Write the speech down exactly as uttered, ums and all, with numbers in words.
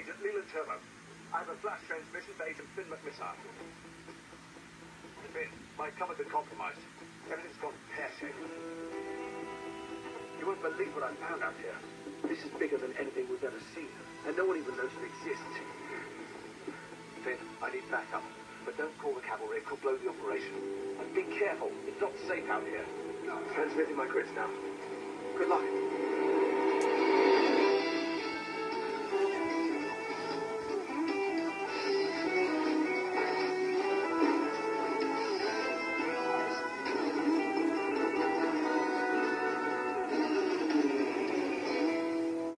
Agent Leland Turbo. I have a flash transmission to Agent Finn McMissile. Finn, my comms are compromised. Everything's gone pear-shaped. You won't believe what I found out here. This is bigger than anything we've ever seen, and no one even knows it exists. Finn, I need backup, but don't call the cavalry. It could blow the operation. And be careful. It's not safe out here. Transmitting my grids now. Good luck.